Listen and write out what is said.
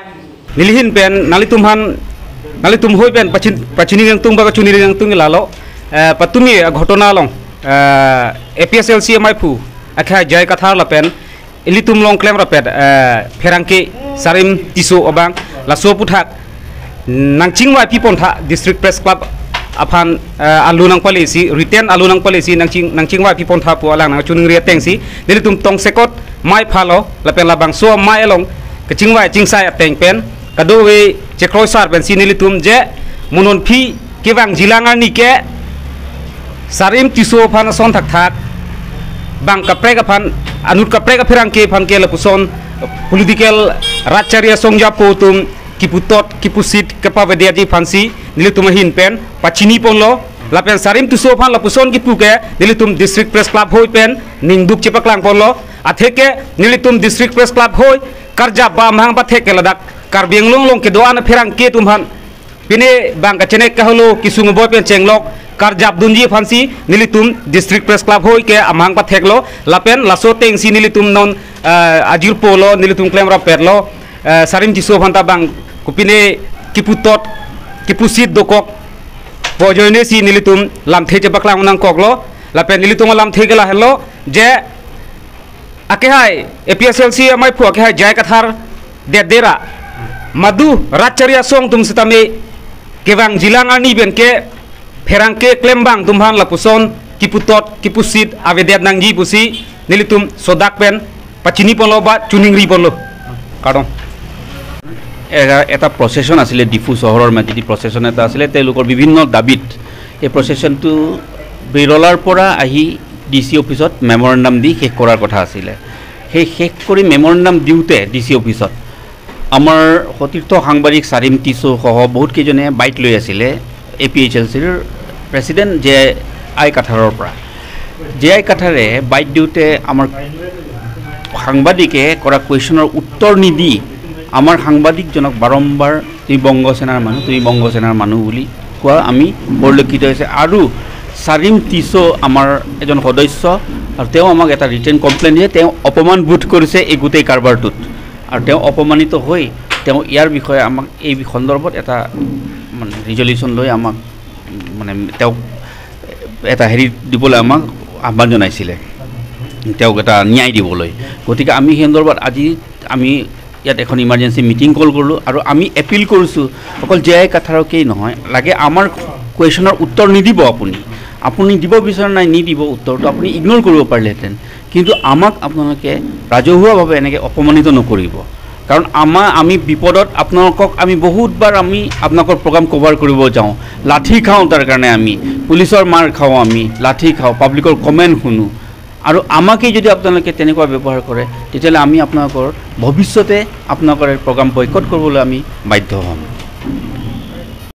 nilihin pen nalitum hoi pen pachini yang tung baga chuni yang tung lalo patumi ghotona long APSLC maipu akha jai kathar la pen ilitum long claim ra pet pherangke sarim tiso obang laso puthak nangchingwai pipon tha district press club aphan alunang policy return alunang policy nangchingwai pipon tha pu alang nang chuning ria tengsi nilitum tong sekot mai phalo la pen labang so mai along kachingwai chingsai ateng pen kadowe chekroi sar pen sinilitum je munon phi kewang jilangar ni ke sarim tiso phan son thak thak bang kapre kaphan anut kapre ka phirang ke phan ke lapuson political racharya songja potum kiputot kipusit kepawedia ji phansi nilitum hin pen pachini ponlo lapen sarim tiso phan lapuson kipuke nilitum district press club hoi pen ningduk chepaklang ponlo atheke nilitum district press club hoi karja ba mahang pathek ladak karbiang long ke doan phirang ke tumhan pine bang ka chenek ka holo kisung boy pen chenglok karjab dunji phansi nilitum district press club hoi ke amhang patheklo lapen laso teng si nilitum non ajir polo nilitum claim ra perlo sarim jiso phanta bang kupine kiputot kipusit dokok pojoine si nilitum lam theje baklang nang koklo lapen nilitum lam thegela hello je akehai APSLC amai phu akehai jai kathar dera madu racharya song tum sitame kewang jilangar ni ben ke pherangke klembang tumhan lapuson kiputot kipusit avedet nangji pusi nilitum sodak pen pachini ponlo ba chuningri ponlo kadon এটা প্ৰচেছন আছিলে ডিফু চহৰৰ মাজেদি প্ৰচেছন এটা আছিলে তেওঁলোকৰ বিভিন্ন দাবীত এই প্ৰচেছনটো বিৰলাৰ পৰা আহি ডিসি অফিসত মেমৰেণ্ডাম দি শেষ কৰাৰ কথা আছিলে সেই শেষ কৰি মেমৰেণ্ডাম দিওঁতে ডিসি অফিসত আমাৰ সতীৰ্থ সাংবাদিক সাৰিম টিছো সহ বহুত কেইজনে বাইট লৈ আছিলে APHLCৰ প্ৰেসিডেন্ট জে আই কাঠাৰৰ পৰা জে আই কাঠাৰে বাইট দিওঁতে আমাৰ সাংবাদিকে কৰা কুৱেশ্যনৰ উত্তৰ নিদি আমাৰ সাংবাদিকজনক বাৰম্বাৰ তুমি বংগসেনাৰ মানুহ বুলি কোৱা আমি পৰিলক্ষিত হৈছে আৰু সাৰিম টিছো আমাৰ এজন সদস্য আৰু তেওঁ আমাক এটা ৰিটেন কমপ্লেইন দিয়ে তেওঁ অপমান বোধ কৰিছে এই গোটেই কাৰবাৰটোত আৰু তেওঁ অপমানিত হৈ তেওঁ ইয়াৰ বিষয়ে আমাক এই সন্দৰ্ভত এটা মানে ৰিজলিউশ্যন লৈ আমাক মানে তেওঁ এটা হেৰি দিবলৈ আমাক আহ্বান জনাইছিলে তেওঁক এটা ন্যায় দিবলৈ গতিকে আমি সেই সন্দৰ্ভত আজি আমি ইয়াত এখন ইমাৰ্জেঞ্চি মিটিং কল কৰিলোঁ আৰু আমি এপিল কৰিছোঁ অকল জে আই কাঠাৰকেই নহয় লাগে আমাৰ কুৱেশ্যনৰ উত্তৰ নিদিব আপুনি দিব বিচৰা নাই নিদিব উত্তৰটো আপুনি ইগনোৰ কৰিব পাৰিলেহেঁতেন কিন্তু আমাক আপোনালোকে ৰাজহুৱাভাৱে এনেকৈ অপমানিত নকৰিব কাৰণ আমি বিপদত আপোনালোকক আমি বহুতবাৰ আমি আপোনালোকৰ প্ৰগ্ৰাম কভাৰ কৰিব যাওঁ লাঠি খাওঁ তাৰ কাৰণে আমি পুলিচৰ মাৰ খাওঁ আমি লাঠি খাওঁ পাব্লিকৰ কমেণ্ট শুনো আৰু আমাকেই যদি আপোনালোকে তেনেকুৱা ব্যৱহাৰ কৰে তেতিয়াহ'লে আমি আপোনালোকৰ ভৱিষ্যতে আপোনালোকৰ প্ৰগ্ৰাম বয়কট কৰিবলৈ আমি বাধ্য হ'ম